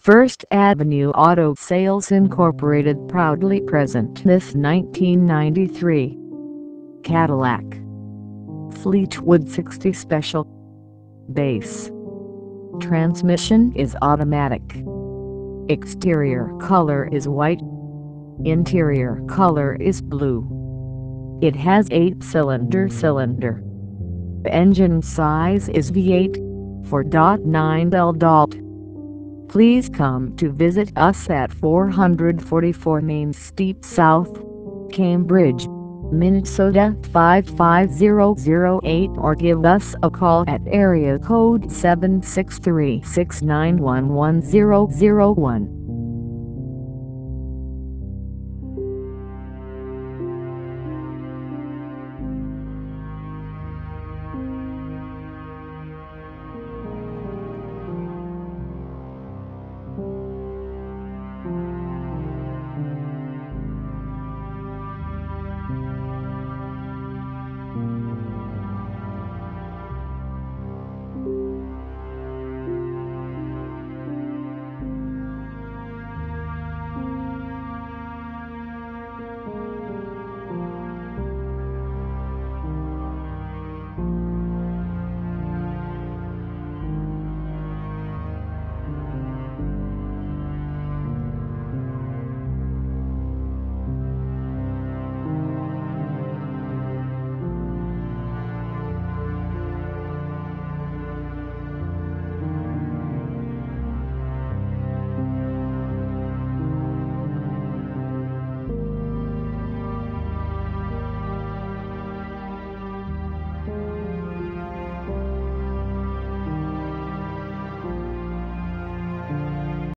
First Avenue Auto Sales Incorporated proudly present this 1993 Cadillac Fleetwood 60 Special. Base transmission is automatic. Exterior color is white. Interior color is blue. It has 8-cylinder. Engine size is V8, 4.9L. Please come to visit us at 444 Main Street South, Cambridge, Minnesota 55008, or give us a call at area code 763-691-1001.